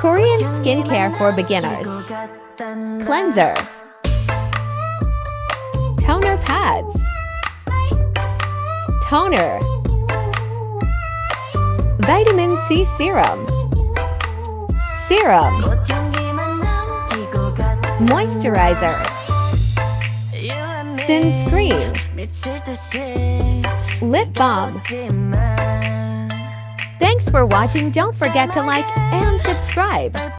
Korean skincare for beginners. Cleanser. Toner pads. Toner. Vitamin C serum. Serum. Moisturizer. Sunscreen. Lip balm. Thanks for watching. Don't forget to like and subscribe.